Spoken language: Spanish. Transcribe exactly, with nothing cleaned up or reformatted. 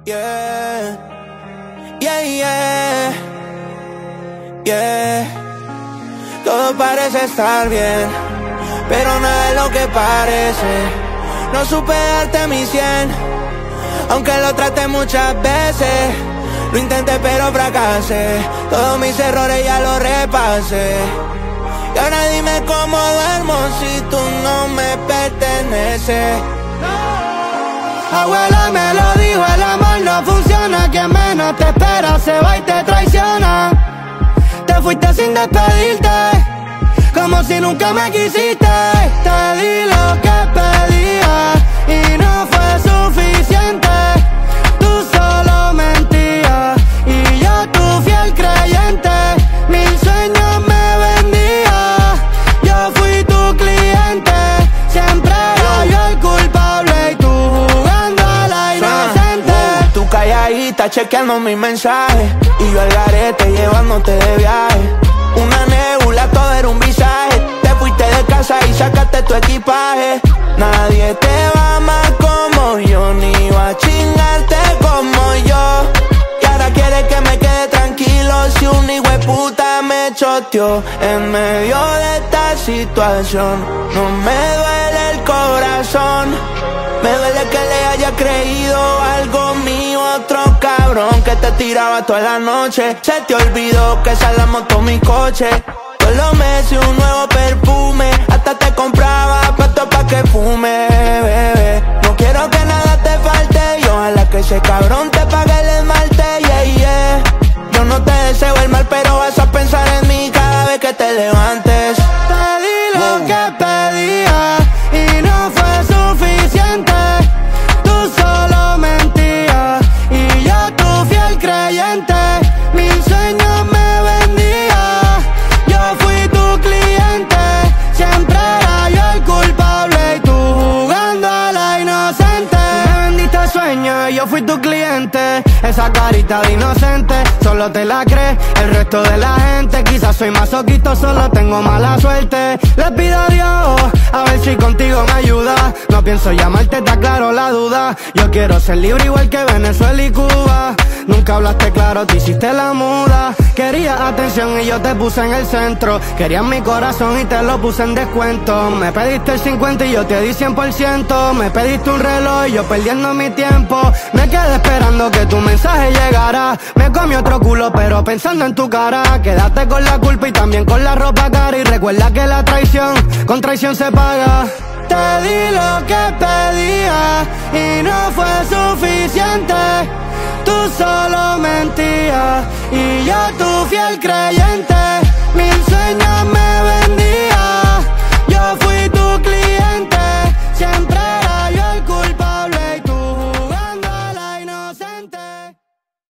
Yeah, yeah, yeah, yeah. Todo parece estar bien, pero nada es lo que parece. No supe darte mi cien, aunque lo traté muchas veces. Lo intenté pero fracasé, todos mis errores ya los repasé. Y ahora dime cómo duermo si tú no me perteneces. Abuela me lo dijo, el amor no funciona. Quien menos te espera se va y te traiciona. Te fuiste sin despedirte, como si nunca me quisiste. Te di lo que pedía y no fue suficiente. Tú solo mentías y yo tu fiel creyente. Mil sueños me vendía, yo fui tu cliente. Siempre era yo el culpable y tú jugando a la inocente. Uh, tú calladita chequeando mis mensajes y yo al garete llevándote de viaje. Una nebula, todo era un visaje. Te fuiste de casa y sacaste tu equipaje. Nadie te va a amar como yo, ni va a chingarte como yo. Y ahora quieres que me quede tranquilo si un hijueputa me choteó en medio de esta situación. No me duele el corazón, me duele que le haya creído algo mío a otro cabrón que te tiraba toda la noche. Se te olvidó que esa es la moto, mi coche. Todos los meses un nuevo perfume, hasta te compraba pasto pa' que fume, bebé. No quiero que nada te falte y ojalá que ese cabrón te pague el esmalte, yeah, yeah. Yo no te deseo el mal, pero vas a pensar en mí cada vez que te levantes. Te di lo que pedía y no fue suficiente. Tú solo mentías y yo tu fiel creyente. Mil sueños me vendía, yo fui tu cliente. Siempre era yo el culpable y tú jugando a la inocente. Me vendiste sueños y yo fui tu cliente. Esa carita de inocente solo te la crees el resto de la gente. Quizás soy masoquista, solo tengo mala suerte. Le pido a Dios a ver si contigo me ayuda. No pienso llamarte, está claro la duda. Yo quiero ser libre igual que Venezuela y Cuba. Nunca hablaste claro, te hiciste la muda. Querías atención y yo te puse en el centro. Querías mi corazón y te lo puse en descuento. Me pediste el cincuenta y yo te di cien por ciento. Me pediste un reloj y yo perdiendo mi tiempo. Me quedé esperando que tu mensaje llegara. Me comí otro culo pero pensando en tu cara. Quédate con la culpa y también con la ropa cara. Y recuerda que la traición con traición se paga. Te di lo que pedía y no fue suficiente. Tú solo mentías y yo tu fiel creyente.